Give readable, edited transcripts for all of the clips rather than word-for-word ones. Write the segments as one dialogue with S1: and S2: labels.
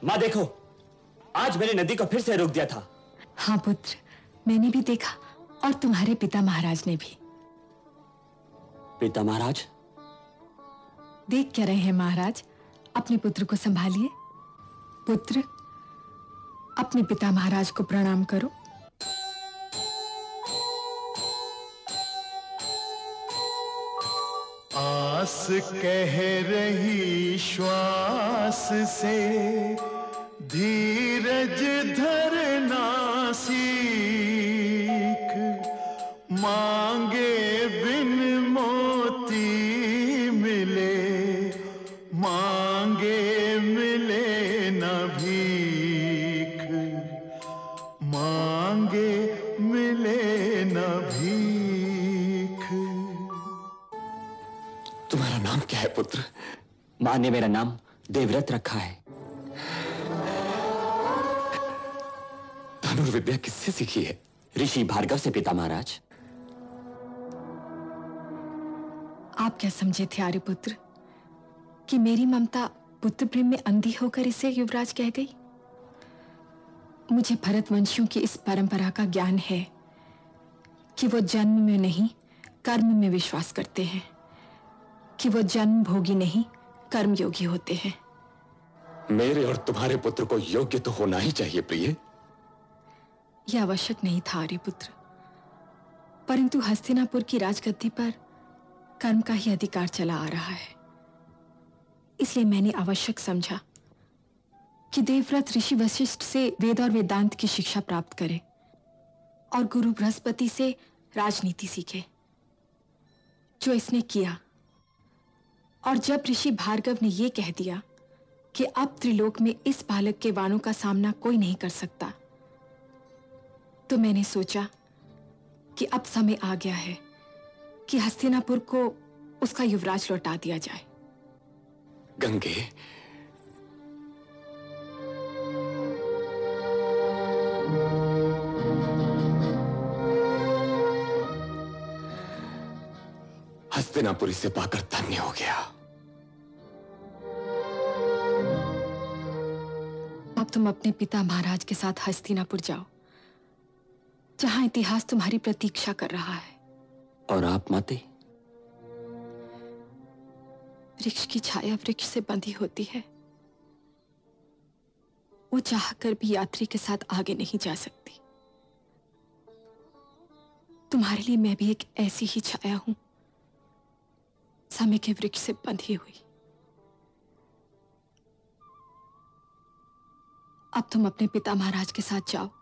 S1: माँ देखो, आज मैंने नदी को फिर से रोक दिया था।
S2: हाँ पुत्र, मैंने भी देखा और तुम्हारे पिता महाराज ने भी।
S1: पिता महाराज?
S2: देख क्या रहे हैं महाराज? अपने पुत्र को संभालिए। पुत्र, अपने पिता महाराज को प्रणाम करो।
S3: आस कह रही श्वास से धीरज धरना सीख, मांगे बिन मोती मिले, मांगे मिले न भीख, मांगे मिले न भीख।
S1: तुम्हारा नाम क्या है पुत्र? माँ ने मेरा नाम देवव्रत रखा है। धनुर्विद्या किससे सीखी है? ऋषि भार्गव से पिता महाराज।
S2: आप क्या समझे थे आर्यपुत्र कि मेरी ममता पुत्र प्रेम में अंधी होकर इसे युवराज कह गई? मुझे भरतवंशियों की इस परंपरा का ज्ञान है कि वो जन्म में नहीं कर्म में विश्वास करते हैं, कि वो जन्म भोगी नहीं कर्म योगी होते हैं।
S1: मेरे और तुम्हारे पुत्र को योग्य तो होना ही चाहिए प्रिय।
S2: यह आवश्यक नहीं था आर्यपुत्र, परंतु हस्तिनापुर की राजगद्दी पर कर्म का ही अधिकार चला आ रहा है, इसलिए मैंने आवश्यक समझा कि देवव्रत ऋषि वशिष्ठ से वेद और वेदांत की शिक्षा प्राप्त करे और गुरु बृहस्पति से राजनीति सीखे, जो इसने किया। और जब ऋषि भार्गव ने यह कह दिया कि अब त्रिलोक में इस बालक के वाणों का सामना कोई नहीं कर सकता, तो मैंने सोचा कि अब समय आ गया है कि हस्तिनापुर को उसका युवराज लौटा दिया जाए।
S1: गंगे, हस्तिनापुरी से पाकर धन्य हो गया।
S2: अब तुम अपने पिता महाराज के साथ हस्तिनापुर जाओ, जहां इतिहास तुम्हारी प्रतीक्षा कर रहा है।
S1: और आप माते?
S2: वृक्ष की छाया वृक्ष से बंधी होती है, वो चाहकर भी यात्री के साथ आगे नहीं जा सकती। तुम्हारे लिए मैं भी एक ऐसी ही छाया हूं, समय के वृक्ष से बंधी हुई। अब तुम अपने पिता महाराज के साथ जाओ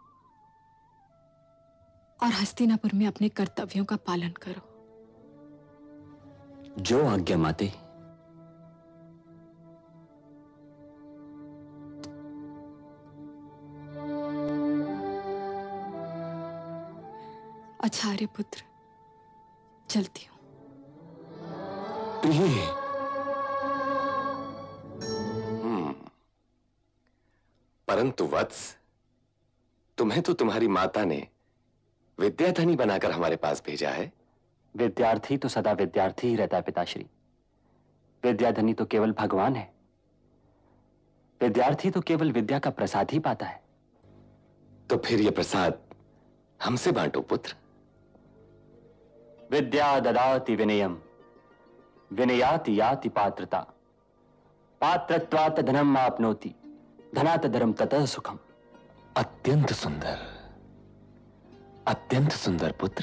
S2: और हस्तिनापुर में अपने कर्तव्यों का पालन करो।
S1: जो आज्ञा माते।
S2: अच्छा आर्यपुत्र, चलती हूं।
S1: प्रिय,
S4: परंतु वत्स, तुम्हें तो तुम्हारी माता ने विद्याधनी बनाकर हमारे पास भेजा है।
S1: विद्यार्थी तो सदा विद्यार्थी ही रहता है पिताश्री। विद्याधनी तो केवल भगवान है। विद्यार्थी तो केवल विद्या का प्रसाद ही पाता है।
S4: तो फिर यह प्रसाद हमसे बांटो पुत्र।
S1: विद्या ददाति विनयम, विनयाति याति पात्रता, पात्रत्वात् धनम आपनोति, धनात् धर्म ततः सुखम।
S4: अत्यंत सुंदर, अत्यंत सुंदर पुत्र।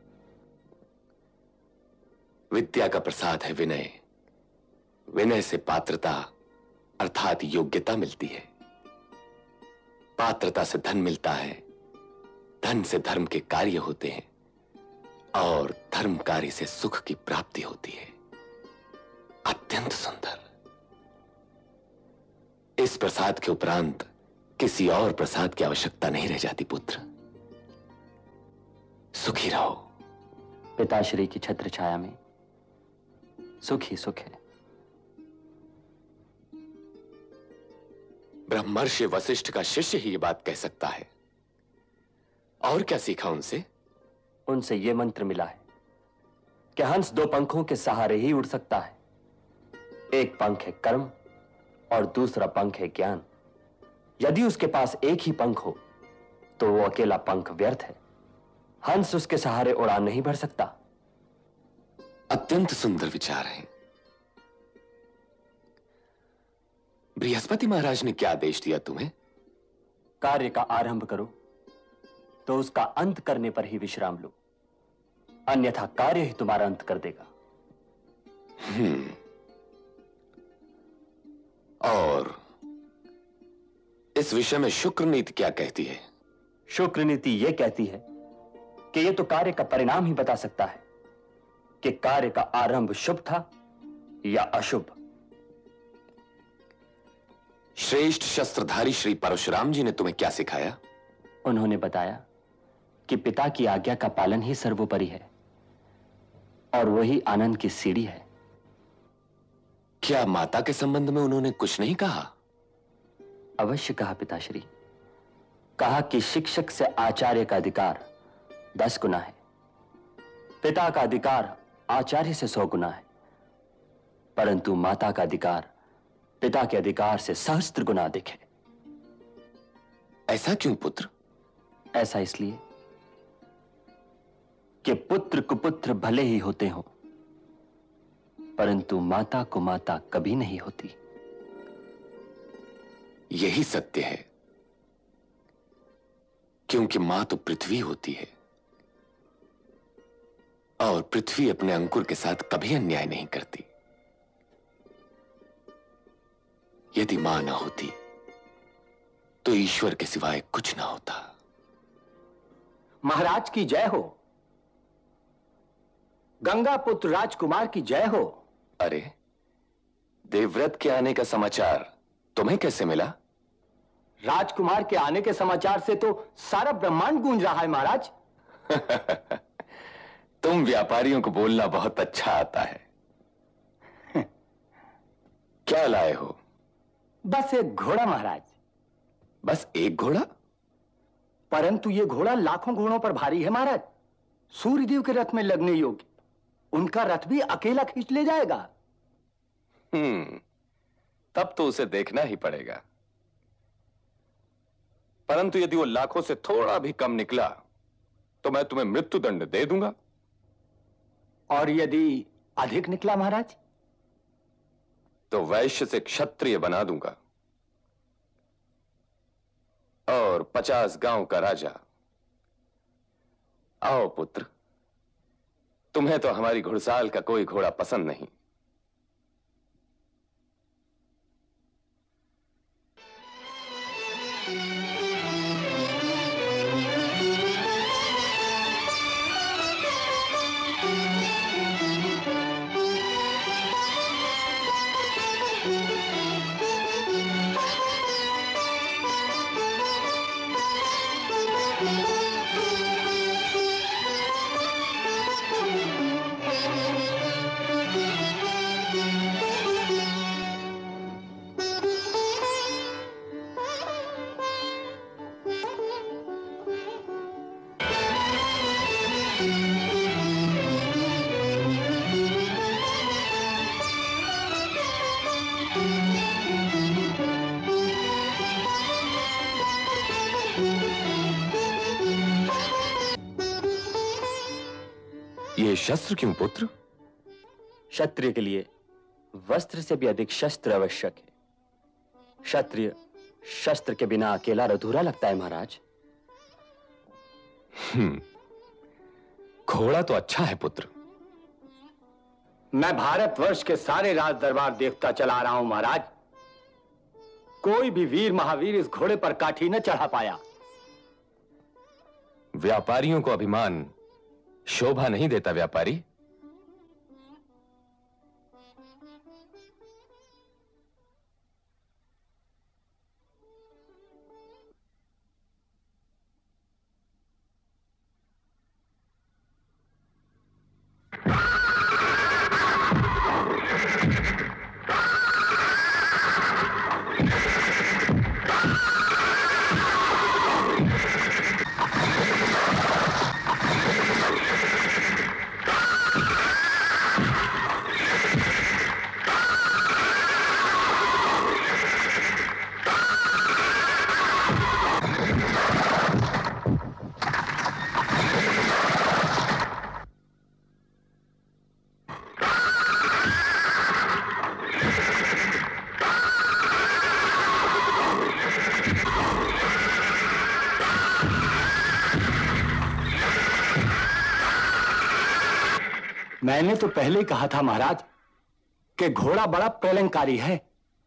S4: विद्या का प्रसाद है विनय, विनय से पात्रता अर्थात योग्यता मिलती है, पात्रता से धन मिलता है, धन से धर्म के कार्य होते हैं और धर्म कार्य से सुख की प्राप्ति होती है। अत्यंत सुंदर। इस प्रसाद के उपरांत किसी और प्रसाद की आवश्यकता नहीं रह जाती पुत्र। सुखी रहो।
S1: पिताश्री की छत्र छाया में सुख ही सुख है।
S4: ब्रह्मर्षि वशिष्ठ का शिष्य ही ये बात कह सकता है। और क्या सीखा उनसे?
S1: उनसे यह मंत्र मिला है कि हंस दो पंखों के सहारे ही उड़ सकता है। एक पंख है कर्म और दूसरा पंख है ज्ञान। यदि उसके पास एक ही पंख हो तो वो अकेला पंख व्यर्थ है। हंस उसके सहारे उड़ान नहीं भर सकता।
S4: अत्यंत सुंदर विचार हैं। बृहस्पति महाराज ने क्या आदेश दिया तुम्हें?
S1: कार्य का आरंभ करो तो उसका अंत करने पर ही विश्राम लो, अन्यथा कार्य ही तुम्हारा अंत कर देगा।
S4: और इस विषय में शुक्र नीति क्या कहती है?
S1: शुक्र नीति यह कहती है कि यह तो कार्य का परिणाम ही बता सकता है कि कार्य का आरंभ शुभ था या अशुभ।
S4: श्रेष्ठ शस्त्रधारी श्री परशुराम जी ने तुम्हें क्या सिखाया?
S1: उन्होंने बताया कि पिता की आज्ञा का पालन ही सर्वोपरि है और वही आनंद की सीढ़ी है।
S4: क्या माता के संबंध में उन्होंने कुछ नहीं कहा?
S1: अवश्य कहा पिताश्री। कहा कि शिक्षक से आचार्य का अधिकार 10 गुना है, पिता का अधिकार आचार्य से 100 गुना है, परंतु माता का अधिकार पिता के अधिकार से सहस्त्र गुना अधिक है।
S4: ऐसा क्यों पुत्र?
S1: ऐसा इसलिए कि पुत्र कुपुत्र भले ही होते हों, परंतु माता को माता कभी नहीं होती।
S4: यही सत्य है, क्योंकि मां तो पृथ्वी होती है और पृथ्वी अपने अंकुर के साथ कभी अन्याय नहीं करती। यदि मां ना होती तो ईश्वर के सिवाय कुछ ना होता।
S5: महाराज की जय हो। गंगा पुत्र राजकुमार की जय हो।
S4: अरे, देवव्रत के आने का समाचार तुम्हें कैसे मिला?
S5: राजकुमार के आने के समाचार से तो सारा ब्रह्मांड गूंज रहा है महाराज।
S4: तुम व्यापारियों को बोलना बहुत अच्छा आता है। क्या लाए हो?
S5: बस एक घोड़ा महाराज।
S4: बस एक घोड़ा?
S5: परंतु ये घोड़ा लाखों घोड़ों पर भारी है महाराज। सूर्यदेव के रथ में लगने योग्य। उनका रथ भी अकेला खींच ले जाएगा।
S4: तब तो उसे देखना ही पड़ेगा। परंतु यदि वो लाखों से थोड़ा भी कम निकला तो मैं तुम्हें मृत्यु दंड दे दूंगा।
S5: और यदि अधिक निकला महाराज?
S4: तो वैश्य से क्षत्रिय बना दूंगा और 50 गांव का राजा। आओ पुत्र, तुम्हें तो हमारी घुड़साल का कोई घोड़ा पसंद नहीं। ये शस्त्र क्यों पुत्र?
S1: क्षत्रिय के लिए वस्त्र से भी अधिक शस्त्र आवश्यक है। क्षत्रिय शस्त्र के बिना अकेला अधूरा लगता है महाराज।
S4: घोड़ा तो अच्छा है पुत्र।
S5: मैं भारतवर्ष के सारे राज दरबार देखता चला रहा हूं महाराज। कोई भी वीर महावीर इस घोड़े पर काठी न चढ़ा पाया।
S4: व्यापारियों को अभिमान शोभा नहीं देता व्यापारी।
S5: मैंने तो पहले ही कहा था महाराज कि घोड़ा बड़ा प्रलंकारी है।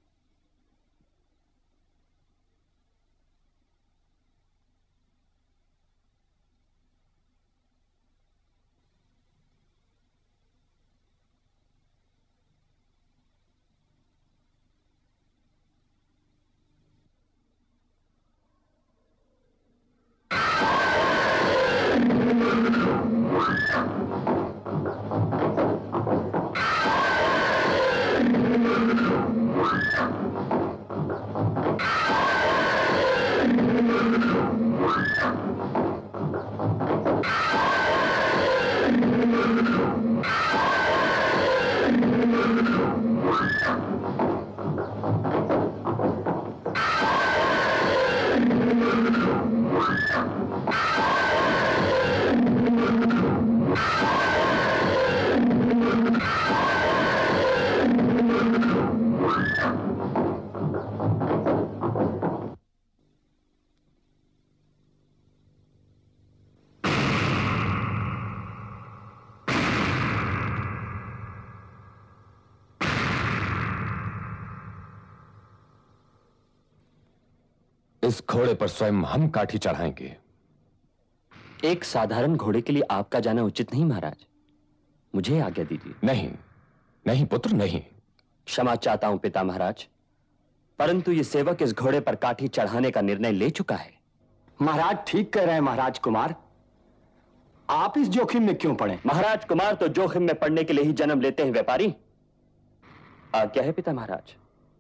S4: इस घोड़े पर स्वयं हम काठी चढ़ाएंगे।
S1: एक साधारण घोड़े के लिए आपका जाना उचित नहीं महाराज, मुझे आज्ञा दीजिए।
S4: नहीं नहीं पुत्र नहीं।
S1: क्षमा चाहता हूं पिता महाराज, परंतु ये सेवक इस घोड़े पर काठी चढ़ाने का निर्णय ले चुका है।
S5: महाराज ठीक कह रहे हैं महाराज कुमार, आप इस जोखिम में क्यों पड़े?
S1: महाराज कुमार तो जोखिम में पड़ने के लिए ही जन्म लेते हैं व्यापारी। आज्ञा है पिता महाराज।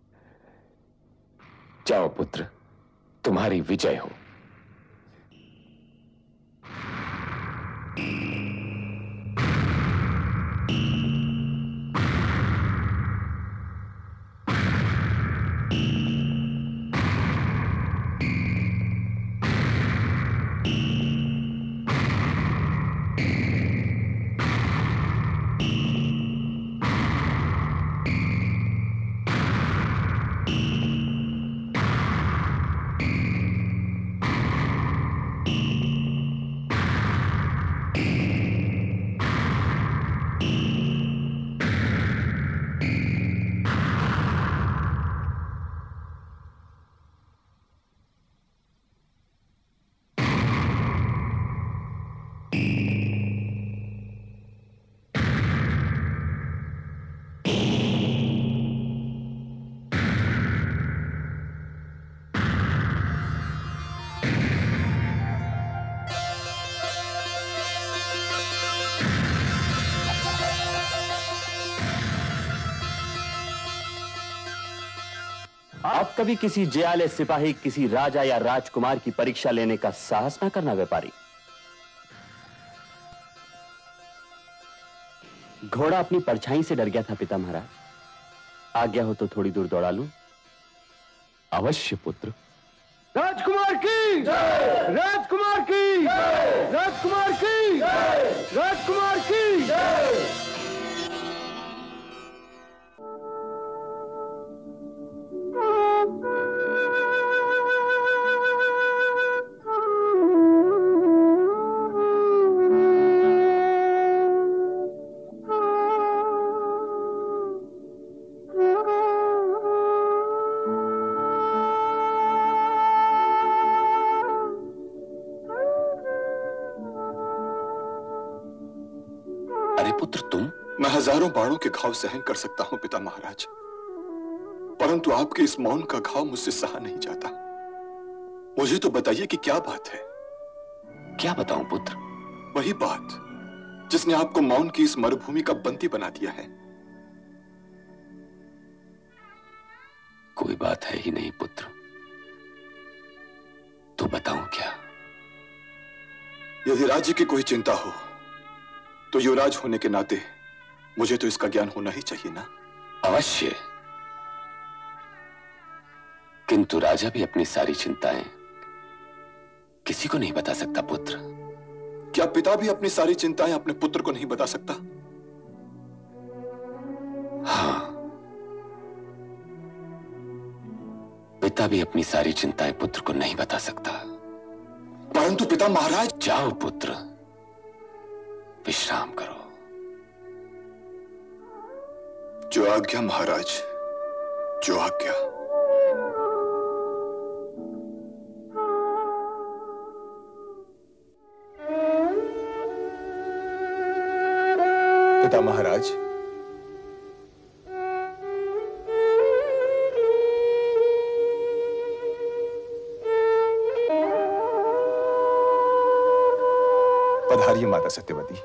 S4: जाओ पुत्र, तुम्हारी विजय हो।
S1: आप कभी किसी जियाले सिपाही, किसी राजा या राजकुमार की परीक्षा लेने का साहस ना करना व्यापारी। घोड़ा अपनी परछाई से डर गया था पिता महाराज, आज्ञा हो तो थोड़ी दूर दौड़ा लूं।
S4: अवश्य पुत्र।
S5: राजकुमार की जय! राजकुमार की जय! राजकुमार की जय! राजकुमार की जय!
S6: मैं हजारों बाणों के घाव सहन कर सकता हूं पिता महाराज, परंतु आपके इस मौन का घाव मुझसे सहा नहीं जाता। मुझे तो बताइए कि क्या बात है।
S4: क्या बताऊं पुत्र?
S6: वही बात जिसने आपको मौन की इस मरुभूमि का बंदी बना दिया है।
S4: कोई बात है ही नहीं पुत्र, तो बताऊं क्या?
S6: यदि राज्य की कोई चिंता हो तो युवराज होने के नाते मुझे तो इसका ज्ञान होना ही चाहिए ना।
S4: अवश्य, किंतु राजा भी अपनी सारी चिंताएं किसी को नहीं बता सकता पुत्र।
S6: क्या पिता भी अपनी सारी चिंताएं अपने पुत्र को नहीं बता सकता?
S4: हाँ, पिता भी अपनी सारी चिंताएं पुत्र को नहीं बता सकता।
S6: परंतु पिता महाराज।
S4: जाओ पुत्र, विश्राम करो।
S6: जो आज्ञा महाराज, जो आज्ञा। पिता महाराज, पधारिए माता सत्यवती।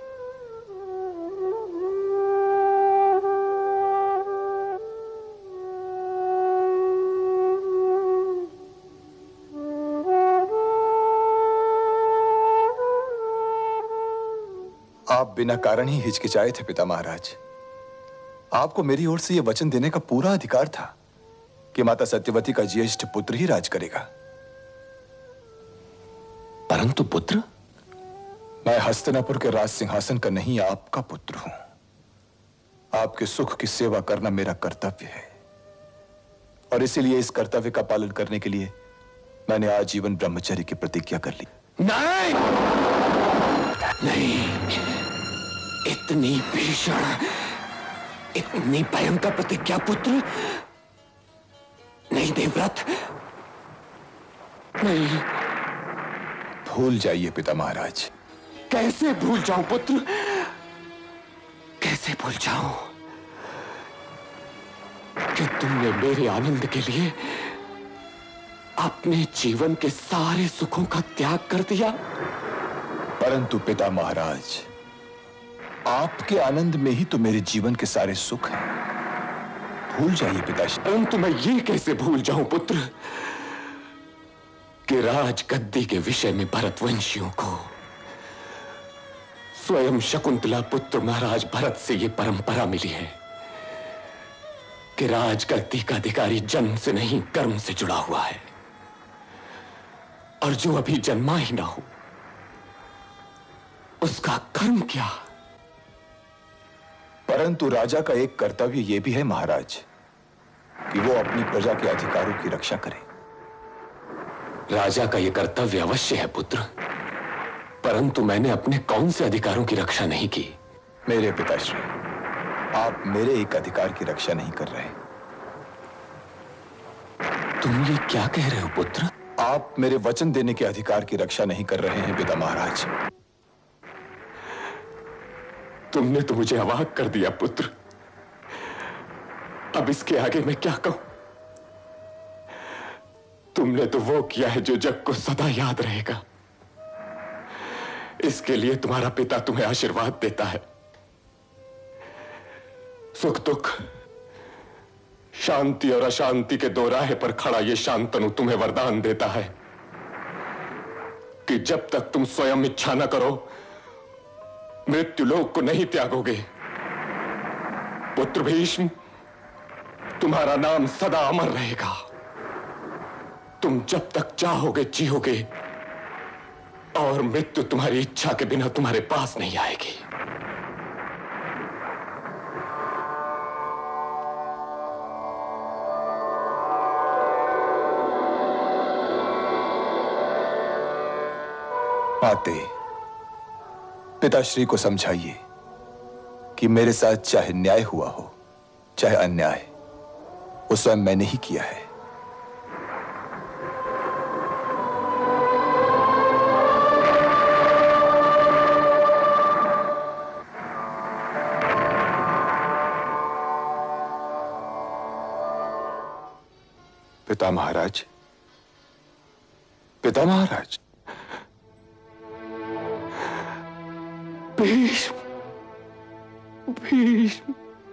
S6: आप बिना कारण ही हिचकिचाए थे पिता महाराज। आपको मेरी ओर से यह वचन देने का पूरा अधिकार था कि माता सत्यवती का ज्येष्ठ पुत्र ही राज करेगा।
S4: परंतु पुत्र,
S6: मैं हस्तिनापुर के राज सिंहासन का नहीं, आपका पुत्र हूं। आपके सुख की सेवा करना मेरा कर्तव्य है और इसीलिए इस कर्तव्य का पालन करने के लिए मैंने आजीवन ब्रह्मचर्य की प्रतिज्ञा कर ली।
S4: नहीं, नहीं, इतनी भीषण, इतनी भयंकर प्रतिज्ञा पुत्र नहीं देवव्रत, नहीं।
S6: भूल जाइए पिता महाराज।
S4: कैसे भूल जाऊं पुत्र, कैसे भूल जाऊं कि तुमने मेरे आनंद के लिए अपने जीवन के सारे सुखों का त्याग कर दिया।
S6: परंतु पिता महाराज, आपके आनंद में ही तो मेरे जीवन के सारे सुख हैं। भूल जाइए पिताश्री।
S4: परंतु मैं ये कैसे भूल जाऊं पुत्र कि राजगद्दी के विषय में भरतवंशियों को स्वयं शकुंतला पुत्र महाराज भरत से ये परंपरा मिली है कि राजगद्दी का अधिकारी जन्म से नहीं कर्म से जुड़ा हुआ है, और जो अभी जन्मा ही ना हो उसका कर्म क्या।
S6: परंतु राजा का एक कर्तव्य यह भी है महाराज कि वो अपनी प्रजा के अधिकारों की रक्षा करे।
S4: राजा का यह कर्तव्य अवश्य है पुत्र, परंतु मैंने अपने कौन से अधिकारों की रक्षा नहीं की।
S6: मेरे पिताश्री, आप मेरे एक अधिकार की रक्षा नहीं कर रहे।
S4: तुम ये क्या कह रहे हो पुत्र?
S6: आप मेरे वचन देने के अधिकार की रक्षा नहीं कर रहे हैं पिता महाराज।
S4: तुमने तो मुझे अवाक कर दिया पुत्र। अब इसके आगे मैं क्या कहूं? तुमने तो वो किया है जो जग को सदा याद रहेगा। इसके लिए तुम्हारा पिता तुम्हें आशीर्वाद देता है। सुख दुख, शांति और अशांति के दो राह पर खड़ा ये शांतनु तुम्हें वरदान देता है कि जब तक तुम स्वयं इच्छा न करो मृत्युलोक को नहीं त्यागोगे। पुत्र भीष्म, तुम्हारा नाम सदा अमर रहेगा। तुम जब तक चाहोगे जियोगे और मृत्यु तुम्हारी इच्छा के बिना तुम्हारे पास नहीं आएगी।
S6: माते, पिताश्री को समझाइए कि मेरे साथ चाहे न्याय हुआ हो चाहे अन्याय, वो स्वयं मैंने ही किया है। पिता महाराज, पिता महाराज।
S4: भीष्म, भीष्म,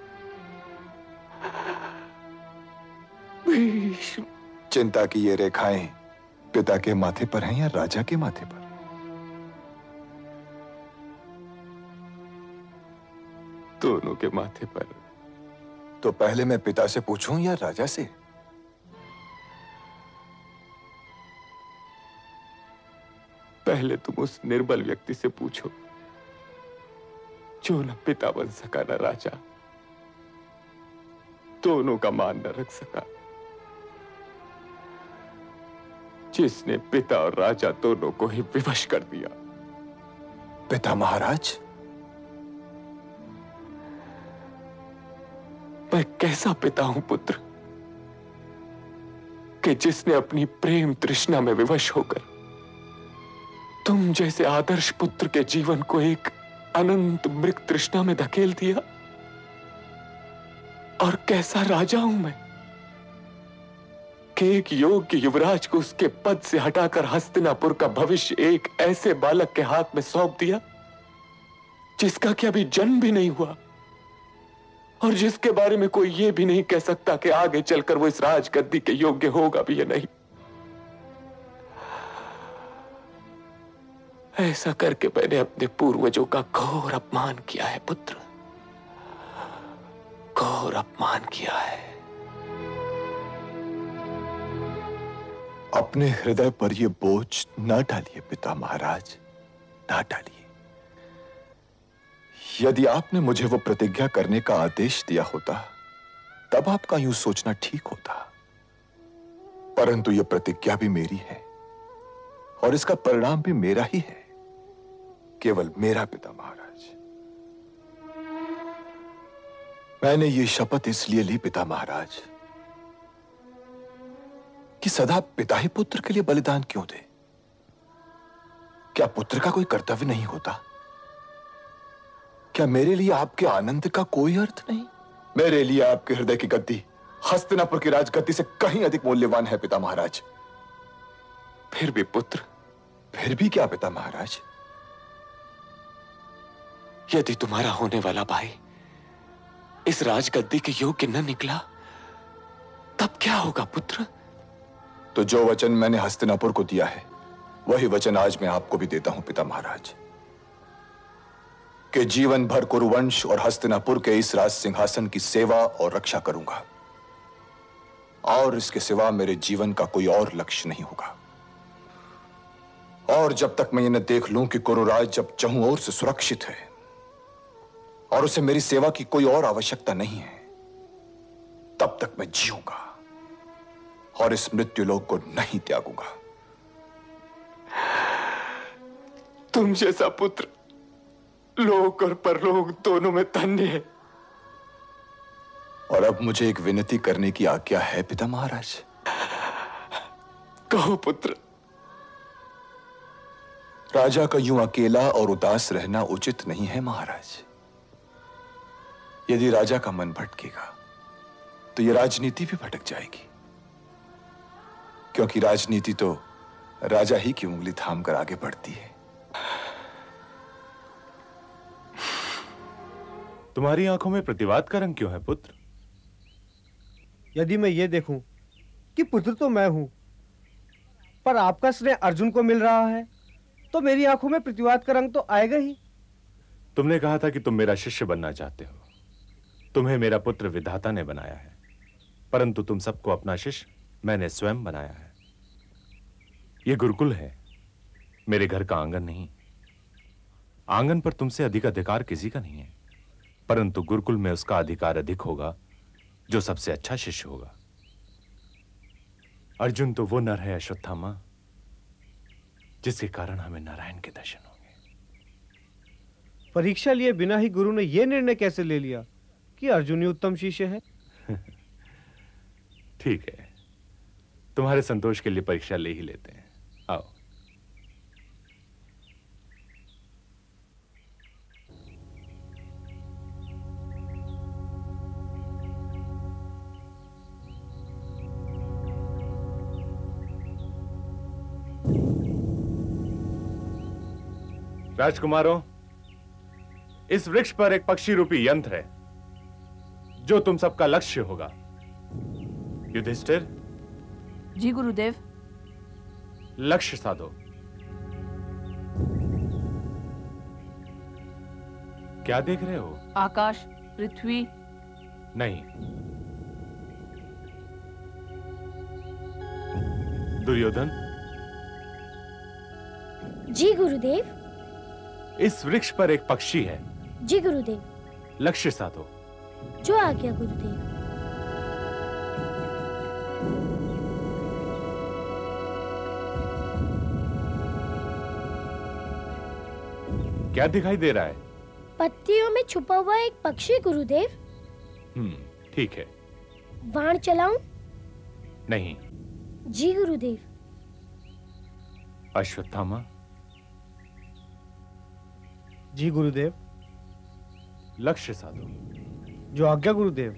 S4: भीष्म।
S6: चिंता की ये रेखाएं पिता के माथे पर हैं या राजा के माथे पर?
S4: दोनों के माथे पर।
S6: तो पहले मैं पिता से पूछूं या राजा से?
S4: पहले तुम उस निर्बल व्यक्ति से पूछो जो न पिता बन सका न राजा, दोनों का मान न रख सका, जिसने पिता और राजा दोनों को ही विवश कर दिया।
S6: पिता महाराज,
S4: मैं कैसा पिता हूं पुत्र, कि जिसने अपनी प्रेम तृष्णा में विवश होकर तुम जैसे आदर्श पुत्र के जीवन को एक अनंत मृग तृष्णा में धकेल दिया। और कैसा राजा हूं मैं कि एक योग्य युवराज को उसके पद से हटाकर हस्तिनापुर का भविष्य एक ऐसे बालक के हाथ में सौंप दिया जिसका कि अभी जन्म भी नहीं हुआ, और जिसके बारे में कोई यह भी नहीं कह सकता कि आगे चलकर वो इस राजगद्दी के योग्य होगा भी या नहीं। ऐसा करके मैंने अपने पूर्वजों का घोर अपमान किया है पुत्र, घोर अपमान किया है।
S6: अपने हृदय पर यह बोझ न डालिए पिता महाराज, ना डालिए। यदि आपने मुझे वो प्रतिज्ञा करने का आदेश दिया होता तब आपका यूं सोचना ठीक होता, परंतु यह प्रतिज्ञा भी मेरी है और इसका परिणाम भी मेरा ही है, केवल मेरा पिता महाराज। मैंने ये शपथ इसलिए ली पिता महाराज कि सदा पिता ही पुत्र के लिए बलिदान क्यों दे? क्या पुत्र का कोई कर्तव्य नहीं होता? क्या मेरे लिए आपके आनंद का कोई अर्थ नहीं? मेरे लिए आपके हृदय की गद्दी हस्तिनापुर की राजगद्दी से कहीं अधिक मूल्यवान है पिता महाराज।
S4: फिर भी पुत्र,
S6: फिर भी क्या पिता महाराज?
S4: यदि तुम्हारा होने वाला भाई इस राजगद्दी के योग्य न निकला तब क्या होगा पुत्र?
S6: तो जो वचन मैंने हस्तिनापुर को दिया है वही वचन आज मैं आपको भी देता हूं पिता महाराज, कि जीवन भर कुरुवंश और हस्तिनापुर के इस राज सिंहासन की सेवा और रक्षा करूंगा, और इसके सिवा मेरे जीवन का कोई और लक्ष्य नहीं होगा। और जब तक मैं ये न देख लूं कि कुरुराज जब चहुं ओर से सुरक्षित है और उसे मेरी सेवा की कोई और आवश्यकता नहीं है, तब तक मैं जीऊंगा और इस मृत्युलोक को नहीं त्यागूंगा।
S4: तुम जैसा पुत्र लोक और परलोक दोनों में धन्य है।
S6: और अब मुझे एक विनती करने की आज्ञा है पिता महाराज।
S4: कहो पुत्र।
S6: राजा का यूं अकेला और उदास रहना उचित नहीं है महाराज। यदि राजा का मन भटकेगा तो यह राजनीति भी भटक जाएगी, क्योंकि राजनीति तो राजा ही की उंगली थामकर आगे बढ़ती है।
S7: तुम्हारी आंखों में प्रतिवाद का रंग क्यों है पुत्र?
S8: यदि मैं ये देखूं कि पुत्र तो मैं हूं, पर आपका स्नेह अर्जुन को मिल रहा है, तो मेरी आंखों में प्रतिवाद का रंग तो आएगा ही।
S7: तुमने कहा था कि तुम मेरा शिष्य बनना चाहते हो। तुम्हें मेरा पुत्र विधाता ने बनाया है, परंतु तुम सबको अपना शिष्य मैंने स्वयं बनाया है। यह गुरुकुल है, मेरे घर का आंगन नहीं। आंगन पर तुमसे अधिक अधिकार किसी का नहीं है, परंतु गुरुकुल में उसका अधिकार अधिक होगा जो सबसे अच्छा शिष्य होगा। अर्जुन तो वो नर है अश्वत्थामा जिसके कारण हमें नारायण के दर्शन होंगे।
S8: परीक्षा लिए बिना ही गुरु ने यह निर्णय कैसे ले लिया कि अर्जुन ही उत्तम शिष्य है?
S7: ठीक है, तुम्हारे संतोष के लिए परीक्षा ले ही लेते हैं। आओ। राजकुमारों, इस वृक्ष पर एक पक्षी रूपी यंत्र है जो तुम सबका लक्ष्य होगा। युधिष्ठिर।
S9: जी गुरुदेव।
S7: लक्ष्य साधो। क्या देख रहे हो?
S9: आकाश, पृथ्वी।
S7: नहीं। दुर्योधन।
S10: जी गुरुदेव।
S7: इस वृक्ष पर एक पक्षी है।
S10: जी गुरुदेव।
S7: लक्ष्य साधो।
S10: जो आज्ञा गुरुदेव।
S7: क्या दिखाई दे रहा है?
S10: पत्तियों में छुपा हुआ एक पक्षी गुरुदेव।
S7: ठीक है।
S10: बाण चलाऊं?
S7: नहीं।
S10: जी गुरुदेव।
S7: अश्वत्थामा।
S8: जी गुरुदेव।
S7: लक्ष्य साधो।
S8: जो आज्ञा गुरुदेव।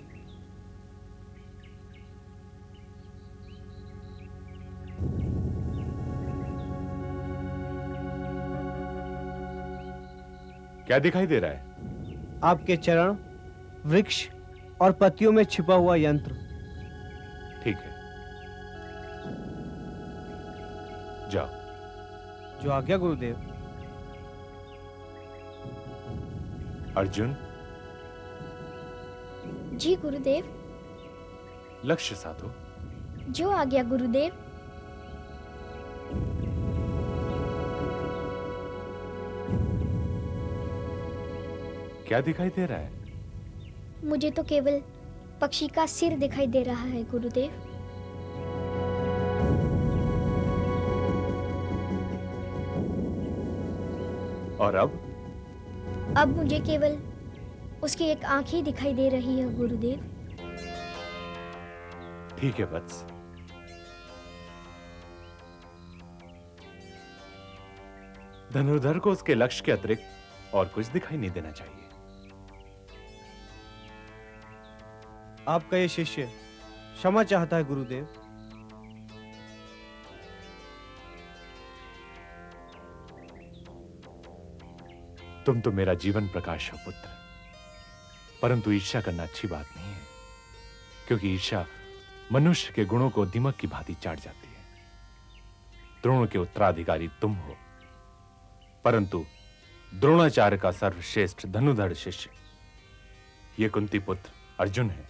S7: क्या दिखाई दे रहा है?
S8: आपके चरण, वृक्ष और पत्तियों में छिपा हुआ यंत्र।
S7: ठीक है, जाओ।
S8: जो आज्ञा गुरुदेव।
S7: अर्जुन।
S10: जी गुरुदेव।
S7: लक्ष्य साधो।
S10: जो आज्ञा गुरुदेव।
S7: क्या दिखाई दे रहा है?
S10: मुझे तो केवल पक्षी का सिर दिखाई दे रहा है गुरुदेव।
S7: और अब?
S10: अब मुझे केवल उसकी एक आंख ही दिखाई दे रही है गुरुदेव।
S7: ठीक है वत्स। धनुर्धर को उसके लक्ष्य के अतिरिक्त और कुछ दिखाई नहीं देना चाहिए।
S8: आपका ये शिष्य क्षमा चाहता है गुरुदेव।
S7: तुम तो मेरा जीवन प्रकाश हो पुत्र, परंतु ईर्ष्या करना अच्छी बात नहीं है, क्योंकि ईर्ष्या मनुष्य के गुणों को दीमक की भांति चाट जाती है। द्रोण के उत्तराधिकारी तुम हो, परंतु द्रोणाचार्य का सर्वश्रेष्ठ धनुर्धर शिष्य ये कुंती पुत्र अर्जुन है।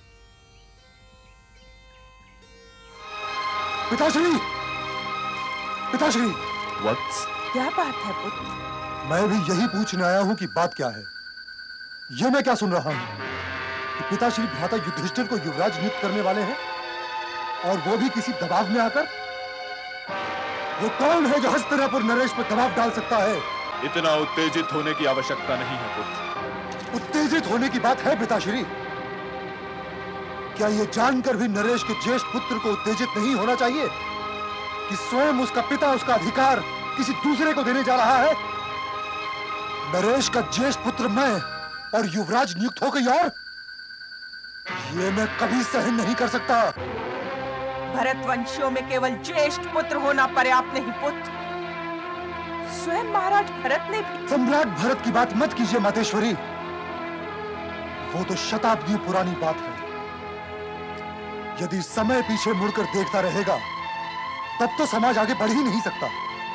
S11: पिताश्री, पिताश्री।
S12: वत्स। क्या बात है पुत्र?
S11: मैं भी यही पूछने आया हूं कि बात क्या है। यह मैं क्या सुन रहा हूं कि पिताश्री भ्राता युधिष्ठिर को युवराज नियुक्त करने वाले हैं, और वो भी किसी दबाव में आकर। वो कौन है जो हस्तिनापुर नरेश पर दबाव डाल सकता है?
S6: इतना उत्तेजित होने की आवश्यकता नहीं है पुत्र।
S11: उत्तेजित होने की बात है पिताश्री? क्या ये जानकर भी नरेश के ज्येष्ठ पुत्र को उत्तेजित नहीं होना चाहिए कि स्वयं उसका पिता उसका अधिकार किसी दूसरे को देने जा रहा है? नरेश का ज्येष्ठ पुत्र मैं और युवराज नियुक्त हो गई, और ये मैं कभी सहन नहीं कर सकता।
S12: भरतवंशियों में केवल ज्येष्ठ पुत्र होना पर्याप्त नहीं पुत्र, स्वयं महाराज भरत ने भी।
S11: सम्राट भरत की बात मत कीजिए मातेश्वरी, वो तो शताब्दियों पुरानी बात है। यदि समय पीछे मुड़कर देखता रहेगा तब तो समाज आगे बढ़ ही नहीं सकता।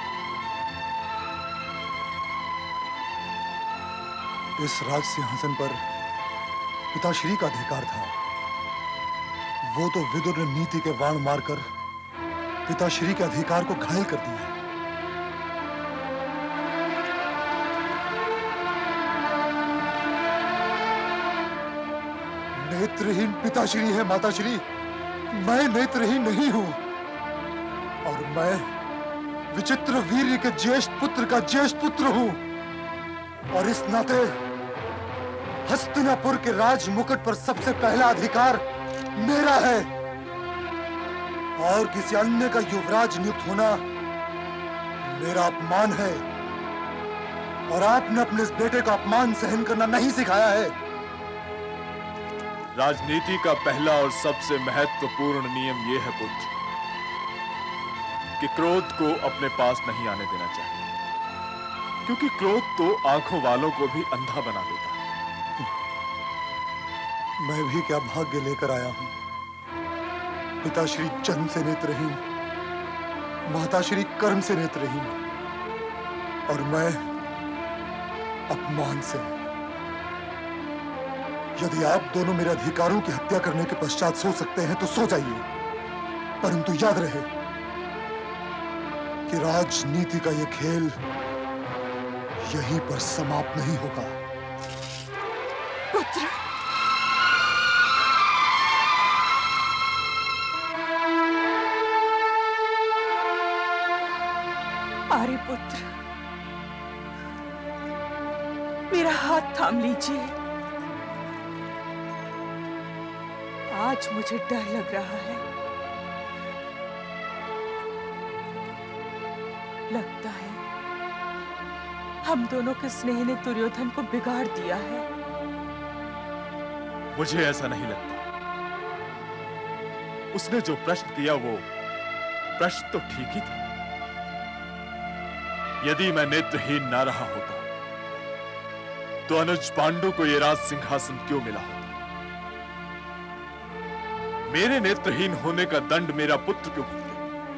S11: इस राज सिंहासन पर पिताश्री का अधिकार था। वो तो विदुर ने नीति के बाण मारकर पिताश्री के अधिकार को घायल कर दिया। नेत्रहीन पिताश्री है माताश्री, मैं नेत्रहीन नहीं हूं, और मैं विचित्र वीर्य के ज्येष्ठ पुत्र का ज्येष्ठ पुत्र हूं, और इस नाते हस्तिनापुर के राज मुकुट पर सबसे पहला अधिकार मेरा है, और किसी अन्य का युवराज नियुक्त होना मेरा अपमान है, और आपने अपने इस बेटे का अपमान सहन करना नहीं सिखाया है।
S6: राजनीति का पहला और सबसे महत्वपूर्ण नियम यह है पुत्र कि क्रोध को अपने पास नहीं आने देना चाहिए, क्योंकि क्रोध तो आंखों वालों को भी अंधा बना देता है।
S11: मैं भी क्या भाग्य लेकर आया हूं। पिताश्री जन्म से नेत्रहीन, माताश्री कर्म से नेत्रहीन, और मैं अपमान से। यदि आप दोनों मेरे अधिकारों की हत्या करने के पश्चात सो सकते हैं तो सो जाइए, परंतु याद रहे कि राजनीति का यह खेल यहीं पर समाप्त नहीं होगा।
S12: पुत्र, आर्यपुत्र, मेरा हाथ थाम लीजिए। आज मुझे डर लग रहा है। लगता है हम दोनों के स्नेह ने दुर्योधन को बिगाड़ दिया है।
S7: मुझे ऐसा नहीं लगता। उसने जो प्रश्न किया वो प्रश्न तो ठीक ही था। यदि मैं नेत्रहीन ना रहा होता तो अनुज पांडु को यह राज सिंहासन क्यों मिला होता? मेरे नेत्रहीन होने का दंड मेरा पुत्र क्यों भुगते?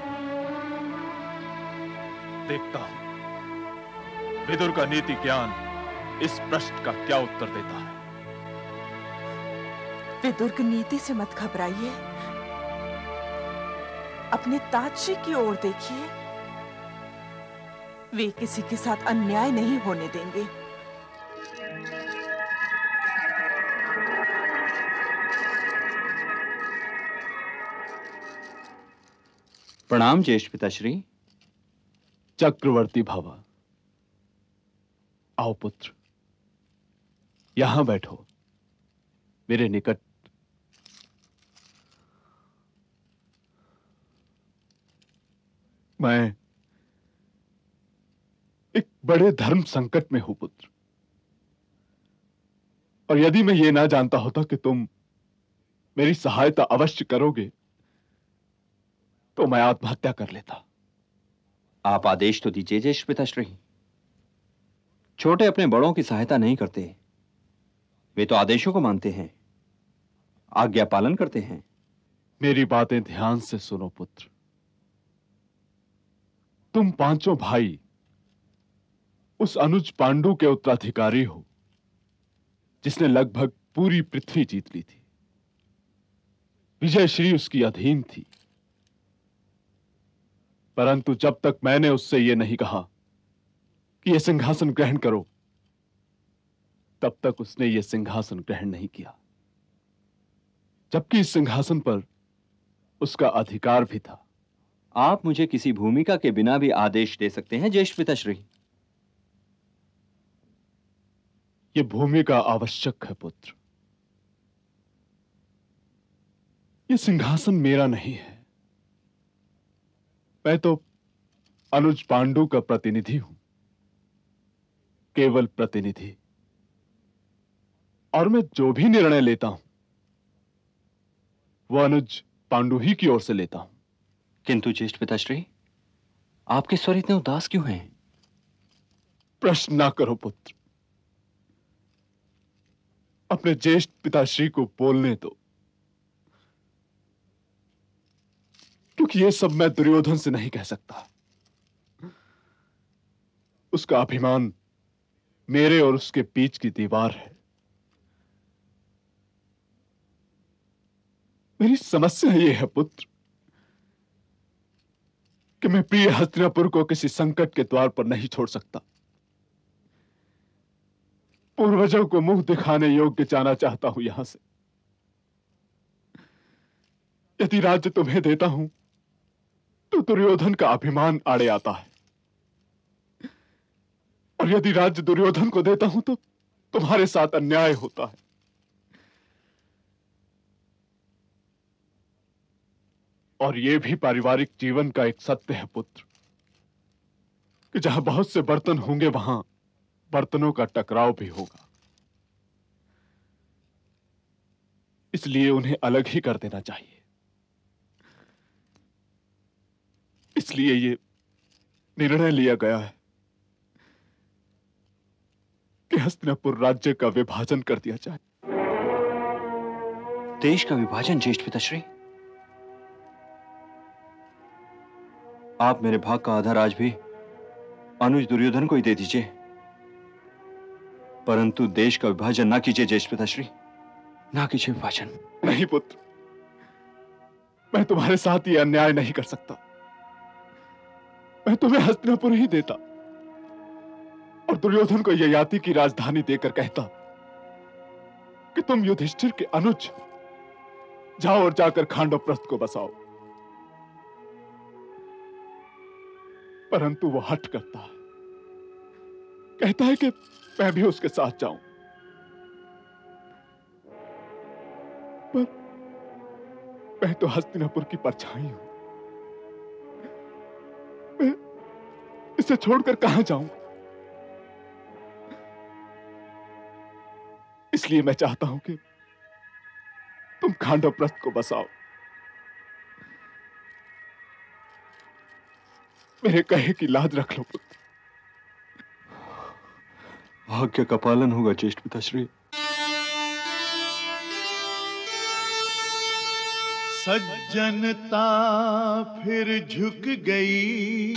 S7: देखता हूं विदुर का नीति ज्ञान इस प्रश्न का क्या उत्तर देता है।
S12: विदुर की नीति से मत घबराइए, अपने ताजशी की ओर देखिए। वे किसी के साथ अन्याय नहीं होने देंगे।
S13: प्रणाम ज्येष्ठ पिताश्री।
S14: चक्रवर्ती भव। आओ पुत्र, यहां बैठो मेरे निकट। मैं एक बड़े धर्म संकट में हूं पुत्र, और यदि मैं ये ना जानता होता कि तुम मेरी सहायता अवश्य करोगे तो मैं आत्महत्या कर लेता।
S13: आप आदेश तो दीजिए ज्येष्ठ पिताश्री। छोटे अपने बड़ों की सहायता नहीं करते, वे तो आदेशों को मानते हैं, आज्ञा पालन करते हैं।
S14: मेरी बातें ध्यान से सुनो पुत्र। तुम पांचों भाई उस अनुज पांडु के उत्तराधिकारी हो जिसने लगभग पूरी पृथ्वी जीत ली थी। विजयश्री उसकी अधीन थी, परंतु जब तक मैंने उससे यह नहीं कहा कि यह सिंहासन ग्रहण करो, तब तक उसने यह सिंहासन ग्रहण नहीं किया, जबकि इस सिंहासन पर उसका अधिकार भी था।
S13: आप मुझे किसी भूमिका के बिना भी आदेश दे सकते हैं ज्येष्ठ पिताश्री।
S14: यह भूमिका आवश्यक है पुत्र। यह सिंहासन मेरा नहीं है, मैं तो अनुज पांडु का प्रतिनिधि हूं, केवल प्रतिनिधि। और मैं जो भी निर्णय लेता हूं वो अनुज पांडु ही की ओर से लेता हूं।
S13: किंतु ज्येष्ठ पिताश्री, आपके स्वर इतने उदास क्यों हैं?
S14: प्रश्न ना करो पुत्र, अपने ज्येष्ठ पिताश्री को बोलने दो, क्योंकि ये सब मैं दुर्योधन से नहीं कह सकता। उसका अभिमान मेरे और उसके बीच की दीवार है। मेरी समस्या यह है पुत्र कि मैं प्रिय हस्तिनापुर को किसी संकट के द्वार पर नहीं छोड़ सकता। पूर्वजों को मुंह दिखाने योग्य जाना चाहता हूं यहां से। यदि राज्य तुम्हें देता हूं तो दुर्योधन का अभिमान आड़े आता है, और यदि राज्य दुर्योधन को देता हूं तो तुम्हारे साथ अन्याय होता है। और यह भी पारिवारिक जीवन का एक सत्य है पुत्र कि जहां बहुत से बर्तन होंगे वहां बर्तनों का टकराव भी होगा। इसलिए उन्हें अलग ही कर देना चाहिए। इसलिए ये निर्णय लिया गया है कि हस्तिनापुर राज्य का विभाजन कर दिया जाए।
S13: देश का विभाजन ज्येष्ठ पिताश्री? आप मेरे भाग का आधा राज भी अनुज दुर्योधन को ही दे दीजिए, परंतु देश का विभाजन ना कीजिए ज्येष्ठ पिताश्री, ना कीजिए विभाजन।
S14: नहीं पुत्र, मैं तुम्हारे साथ ये अन्याय नहीं कर सकता। मैं तुम्हें हस्तिनापुर ही देता और दुर्योधन को ययाति की राजधानी देकर कहता कि तुम युधिष्ठिर के अनुज जाओ और जाकर खांडवप्रस्थ को बसाओ। परंतु वो हट करता है, कहता है कि मैं भी उसके साथ जाऊं। मैं तो हस्तिनापुर की परछाई हूं। मैं इसे छोड़कर कहां जाऊं? इसलिए मैं चाहता हूं कि तुम खांडवप्रस्थ को बसाओ। मेरे कहे की लाज रख लो पुत्र।
S13: आज्ञा का पालन होगा ज्येष्ठ पिताश्री।
S3: सज्जनता फिर झुक गई,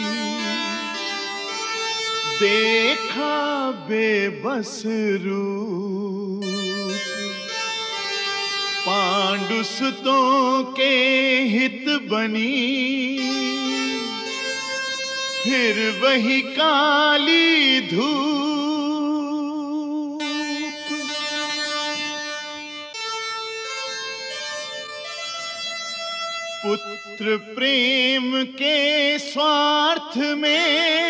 S3: देखा बेबस रूप, पांडुसुतों के हित बनी, फिर वही काली धूप। पुत्र प्रेम के स्वार्थ में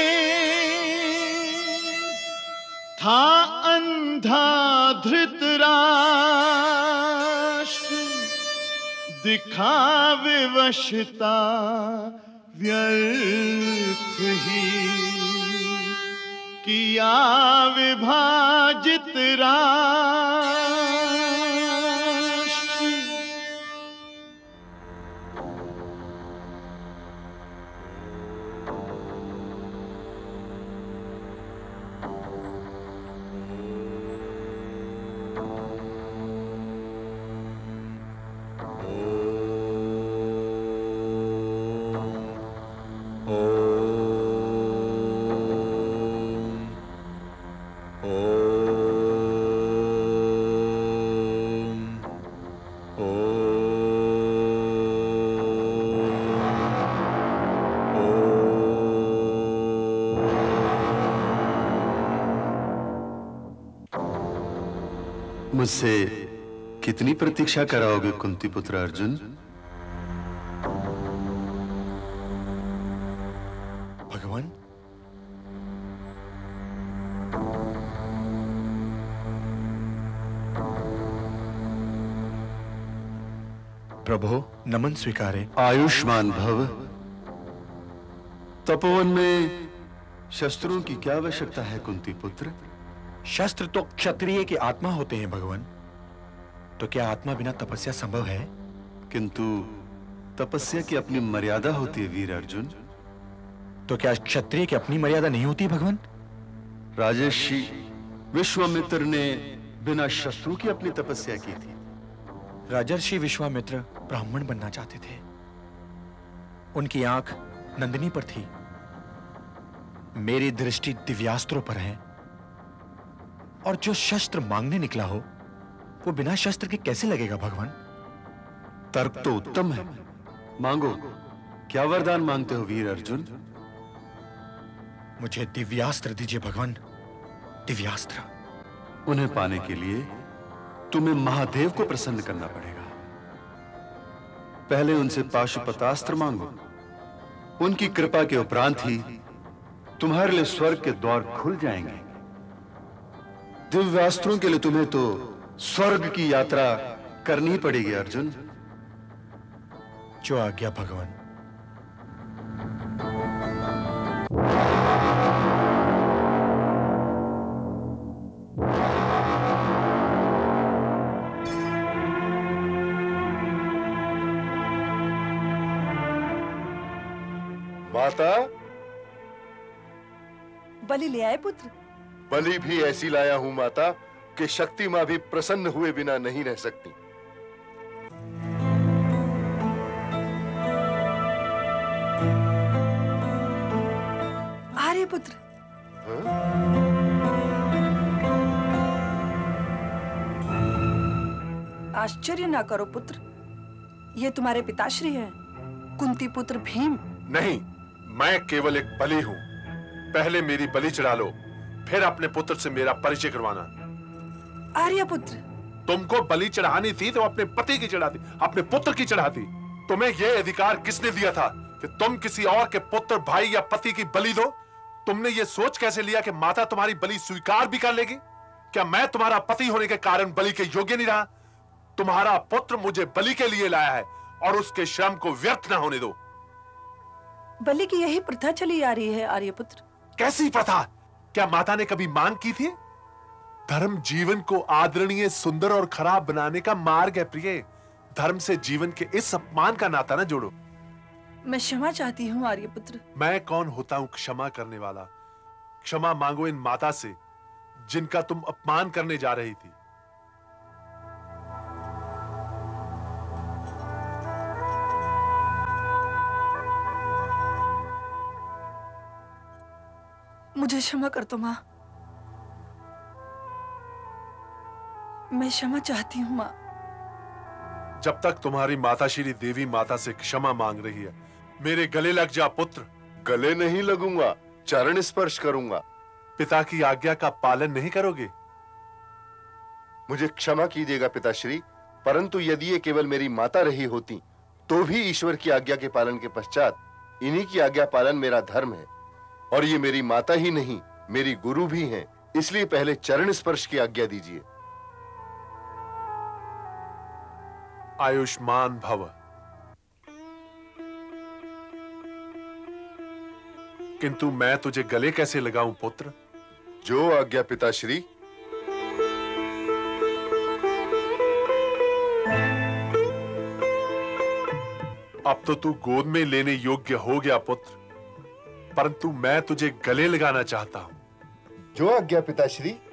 S3: था अंधा धृतराष्ट्र, दिखा विवशता व्यर्थ ही, किया विभाजित राष्ट्र।
S15: मुझसे कितनी प्रतीक्षा कराओगे कुंती पुत्र अर्जुन?
S16: भगवान, प्रभु नमन स्वीकारे।
S15: आयुष्मान भव। तपोवन में शस्त्रों की क्या आवश्यकता है कुंती पुत्र?
S16: शस्त्र तो क्षत्रिय की आत्मा होते हैं भगवान, तो क्या आत्मा बिना तपस्या संभव है?
S15: किंतु तपस्या की अपनी मर्यादा होती है वीर अर्जुन।
S16: तो क्या क्षत्रिय की अपनी मर्यादा नहीं होती भगवान?
S15: राजर्षि विश्वामित्र ने बिना शस्त्रों की अपनी तपस्या की थी।
S16: राजर्षि विश्वामित्र ब्राह्मण बनना चाहते थे। उनकी आंख नंदिनी पर थी, मेरी दृष्टि दिव्यास्त्रों पर है, और जो शस्त्र मांगने निकला हो वो बिना शस्त्र के कैसे लगेगा भगवान?
S15: तर्क तो उत्तम है, मांगो। क्या वरदान मांगते हो वीर अर्जुन?
S16: मुझे दिव्यास्त्र दीजिए भगवान, दिव्यास्त्र।
S15: उन्हें पाने के लिए तुम्हें महादेव को प्रसन्न करना पड़ेगा। पहले उनसे पाशुपतास्त्र मांगो। उनकी कृपा के उपरांत ही तुम्हारे लिए स्वर्ग के द्वार खुल जाएंगे। दिव्यास्त्रों के लिए तुम्हें तो स्वर्ग की यात्रा करनी पड़ेगी अर्जुन।
S16: जो आज्ञा भगवान।
S17: माता,
S12: बलि ले आए पुत्र?
S17: बलि भी ऐसी लाया हूं माता कि शक्ति मां भी प्रसन्न हुए बिना नहीं रह सकती।
S12: आर्यपुत्र। आश्चर्य ना करो पुत्र, ये तुम्हारे पिताश्री हैं, कुंती पुत्र भीम।
S17: नहीं, मैं केवल एक बलि हूं। पहले मेरी बलि चढ़ा लो, फिर अपने पुत्र से मेरा परिचय करवाना।
S12: आर्यपुत्र,
S17: तुमको बलि चढ़ानी थी तो अपने पति की चढ़ाती, अपने पुत्र की चढ़ाती। तुम्हें यह अधिकार किसने दिया था कि तुम किसी और के पुत्र, भाई या पति की बलि दो? तुमने ये सोच कैसे लिया कि माता तुम्हारी बलि स्वीकार भी कर लेगी? क्या मैं तुम्हारा पति होने के कारण बलि के योग्य नहीं रहा? तुम्हारा पुत्र मुझे बलि के लिए लाया है और उसके श्रम को व्यर्थ ना होने दो।
S18: बलि की यही प्रथा चली आ रही है आर्यपुत्र।
S17: कैसी प्रथा? क्या माता ने कभी मांग की थी? धर्म जीवन को आदरणीय, सुंदर और खराब बनाने का मार्ग है प्रिय। धर्म से जीवन के इस अपमान का नाता ना जोड़ो।
S18: मैं क्षमा चाहती हूँ आर्यपुत्र।
S17: मैं कौन होता हूं क्षमा करने वाला? क्षमा मांगो इन माता से जिनका तुम अपमान करने जा रही थी।
S18: मुझे क्षमा कर दो माँ, मैं क्षमा चाहती हूँ माँ।
S17: जब तक तुम्हारी माता श्री देवी माता से क्षमा मांग रही है, मेरे गले लग जा पुत्र।
S19: गले नहीं लगूंगा, चरण स्पर्श करूंगा।
S17: पिता की आज्ञा का पालन नहीं करोगे?
S19: मुझे क्षमा कीजिएगा पिताश्री, परंतु यदि ये केवल मेरी माता रही होती तो भी ईश्वर की आज्ञा के पालन के पश्चात इन्हीं की आज्ञा पालन मेरा धर्म है। और ये मेरी माता ही नहीं, मेरी गुरु भी हैं, इसलिए पहले चरण स्पर्श की आज्ञा दीजिए।
S17: आयुष्मान भव। किंतु मैं तुझे गले कैसे लगाऊं पुत्र?
S19: जो आज्ञा पिताश्री।
S17: अब तो तू गोद में लेने योग्य हो गया पुत्र, परंतु मैं तुझे गले लगाना चाहता हूं।
S19: जो आज्ञा पिताश्री।